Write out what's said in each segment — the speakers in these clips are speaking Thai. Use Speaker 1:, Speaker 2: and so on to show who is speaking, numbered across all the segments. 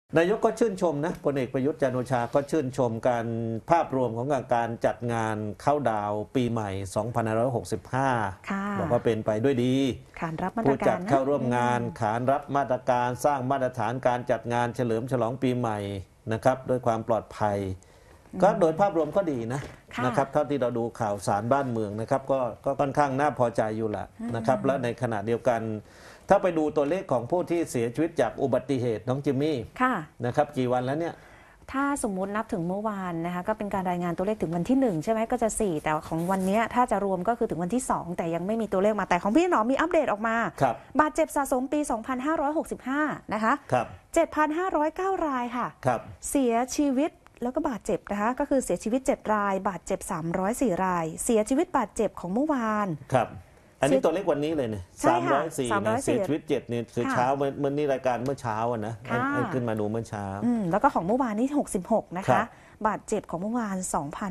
Speaker 1: นายกก็ชื่นชมนะพลเอกประยุทธ์จันทร์โอชาก็ชื่นชมการภาพรวมของการจัดงานเข้าดาวปีใหม่ 2565 บอกว่าเป็นไปด้วยดี
Speaker 2: ขานรับมาตร
Speaker 1: ผู้
Speaker 2: การ
Speaker 1: จัดเข้าร่วมงานขานรับมาตรการสร้างมาตรฐานการจัดงานเฉลิมฉลองปีใหม่นะครับด้วยความปลอดภัยก็โดยภาพรวมก็ดีนะครับเท่าที่เราดูข่าวสารบ้านเมืองนะครับก็ค่อนข้างน่าพอใจอยู่ละนะครับและในขณะเดียวกันถ้าไปดูตัวเลขของผู้ที่เสียชีวิตจากอุบัติเหตุน้องจิมมี่นะครับกี่วันแล้วเนี่ย
Speaker 2: ถ้าสมมุตินับถึงเมื่อวานนะคะก็เป็นการรายงานตัวเลขถึงวันที่1ใช่ไหมก็จะ4แต่ของวันนี้ถ้าจะรวมก็คือถึงวันที่2แต่ยังไม่มีตัวเลขมาแต่ของพี่หนอมมีอัปเดตออกมาบาดเจ็บสะสมปี 2565 นะคะ 7,509 รายค่ะเสียชีวิตแล้วก็บาดเจ็บนะคะก็คือเสียชีวิต7รายบาดเจ็บ304รายเสียชีวิตบาดเจ็บของเมื่อวาน
Speaker 1: อันนี้ตัวเลขวันนี้เลยเนี่ย304นะเสียชีวิต7นี่คือเช้าเมื่อนี้รายการเมื่อเช้านะให้ขึ้นมาดูเมื่อเช้า
Speaker 2: แล้วก็ของเมื่อวานนี้66นะคะบาดเจ็บของเมื่อวาน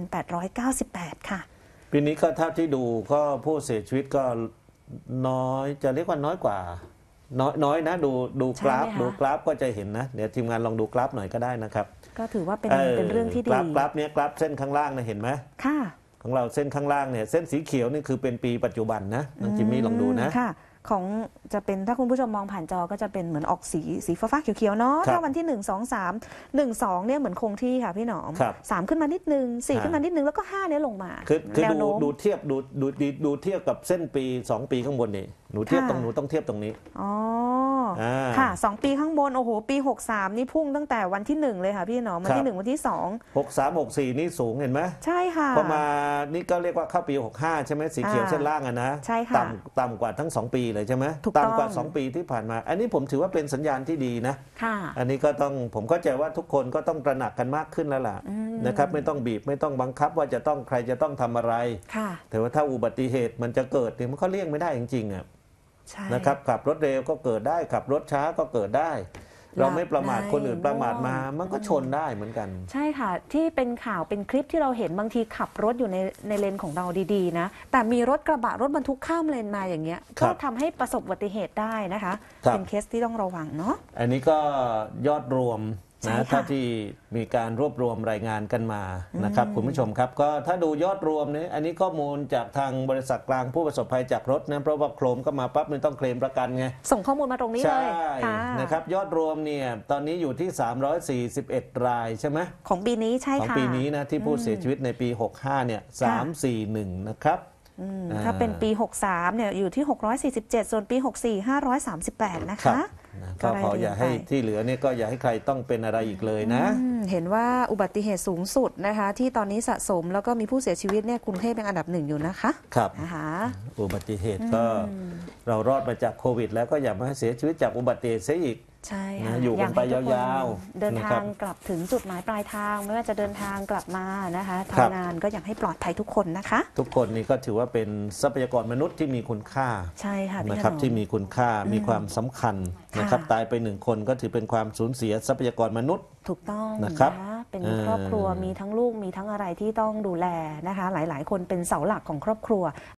Speaker 2: 2,898 ค่ะ
Speaker 1: ปีนี้ก็เท่าที่ดูก็ผู้เสียชีวิตก็น้อยจะเรียกว่าน้อยกว่าน้อยนะดูกราฟก็จะเห็นนะเดี๋ยวทีมงานลองดูกราฟหน่อยก็ได้นะครับ
Speaker 2: ก็ถือว่าเป็นเรื่องที่ดี
Speaker 1: กราฟเนี้ยกราฟเส้นข้างล่างนะเห็นไหม
Speaker 2: ค่ะ
Speaker 1: ของเราเส้นข้างล่างเนี่ยเส้นสีเขียวนี่คือเป็นปีปัจจุบันนะน้องจิมมี่ลองดูนะ
Speaker 2: ค่ะของจะเป็นถ้าคุณผู้ชมมองผ่านจอก็จะเป็นเหมือนออกสีฟ้าเขียวๆเนาะถ้าวันที่1 2 3 1 2เนี่ยเหมือนคงที่ค่ะพี่หนอม3ขึ้นมานิดนึง4ขึ้นมานิดนึงแล้วก็5เนี่ยลงมา
Speaker 1: คือดูเทียบกับเส้นปี2ปีข้างบนนี่หนูต้องเทียบตรงนี้
Speaker 2: อ๋อค่ะ2ปีข้างบนโอ้โหปี63นี่พุ่งตั้งแต่วันที่1เลยค่ะพี่หนอมวันที่1วันที่2
Speaker 1: 63 64นี่สูงเห็นไหม
Speaker 2: ใช่ค่ะ
Speaker 1: พอมานี่ก็เรียกว่าเข้าปี65ใช่ไหมสีเขียวเส้นล่างอะนะ
Speaker 2: ใช่ค่ะ
Speaker 1: ต่ำกว่าทั้ง2ปีเลยใช่ไหมต่ำกว่า2ปีที่ผ่านมาอันนี้ผมถือว่าเป็นสัญญาณที่ดีนะอันนี้ก็ต้องผมเข้าใจว่าทุกคนก็ต้องตระหนักกันมากขึ้นแล้วล่ะนะครับไม่ต้องบีบไม่ต้องบังคับว่าจะต้องใครจะต้องทำอะไรแต่ว่าถ้าอุบัติเหตุมันจะเกิดเนี่ยมันก็เลี่ยงไม่ได้จริงๆอ่ะนะครับขับรถเร็วก็เกิดได้ขับรถช้าก็เกิดได้เราไม่ประมาทคนอื่นประมาทมามันก็ชนได้เหมือนกัน
Speaker 2: ใช่ค่ะที่เป็นข่าวเป็นคลิปที่เราเห็นบางทีขับรถอยู่ในเลนของเราดีๆนะแต่มีรถกระบะรถบรรทุกข้ามเลนมาอย่างเงี้ยก็ทำให้ประสบอุบัติเหตุได้นะคะเป็นเคสที่ต้องระวังเนาะ
Speaker 1: อันนี้ก็ยอดรวมนะถ้าที่มีการรวบรวมรายงานกันมานะครับคุณผู้ชมครับก็ถ้าดูยอดรวมเนี่ยอันนี้ข้อมูลจากทางบริษัทกลางผู้ประสบภัยจากรถนะเพราะว่าโครมก็มาปั๊บมันต้องเคลมประกันไง
Speaker 2: ส่งข้อมูลมาตรงนี้เลย
Speaker 1: ใช่นะครับยอดรวมเนี่ยตอนนี้อยู่ที่341รายใช่ไหม
Speaker 2: ของปีนี้ใช่ค่ะ
Speaker 1: ของปีนี้นะที่ผู้เสียชีวิตในปี65เนี่ย341นะครับ
Speaker 2: ถ้าเป็นปี63เนี่ยอยู่ที่647ส่วนปี64 538นะคะ
Speaker 1: ก็ขออย่าให้ที่เหลือเนี่ยก็อย่าให้ใครต้องเป็นอะไรอีกเลยนะ
Speaker 2: เห็นว่าอุบัติเหตุสูงสุดนะคะที่ตอนนี้สะสมแล้วก็มีผู้เสียชีวิตเนี่ยกรุงเทพเป็นอันดับ1อยู่นะคะ
Speaker 1: ครับอุบัติเหตุก็เรารอดมาจากโควิดแล้วก็อย่ามาเสียชีวิตจากอุบัติเหตุเสียอีก
Speaker 2: ใช่ค่ะ
Speaker 1: อยู่กันไปยาว
Speaker 2: ๆเดินทางกลับถึงจุดหมายปลายทางไม่ว่าจะเดินทางกลับมานะคะทำงานก็อยากให้ปลอดภัยทุกคนนะคะ
Speaker 1: ทุกคนนี่ก็ถือว่าเป็นทรัพยากรมนุษย์ที่มีคุณค่า
Speaker 2: ใช่ค่ะ
Speaker 1: นะครับที่มีคุณค่ามีความสำคัญนะครับตายไป1คนก็ถือเป็นความสูญเสียทรัพยากรมนุษย์
Speaker 2: ถูกต้อง
Speaker 1: นะครับ
Speaker 2: เป็นครอบครัวมีทั้งลูกมีทั้งอะไรที่ต้องดูแลนะคะหลายๆคนเป็นเสาหลักของครอบครัว